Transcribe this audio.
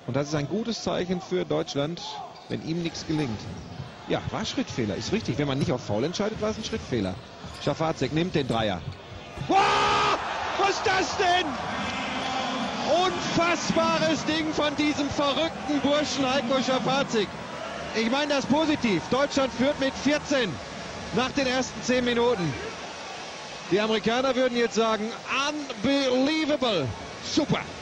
Und das ist ein gutes Zeichen für Deutschland, wenn ihm nichts gelingt. Ja, war Schrittfehler, ist richtig. Wenn man nicht auf Foul entscheidet, war es ein Schrittfehler. Schafazik nimmt den Dreier. Wow, was ist das denn? Unfassbares Ding von diesem verrückten Burschen Heiko Schafazik. Ich meine das positiv. Deutschland führt mit 14 nach den ersten 10 Minuten. Die Amerikaner würden jetzt sagen, unbelievable. Super.